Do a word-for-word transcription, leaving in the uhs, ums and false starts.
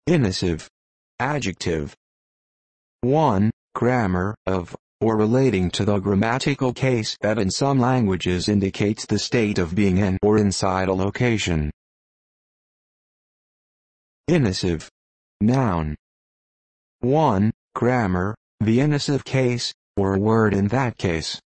Inessive. Adjective. one. Grammar, of, or relating to the grammatical case that in some languages indicates the state of being in or inside a location. Inessive. Noun. one. Grammar, the inessive case, or word in that case.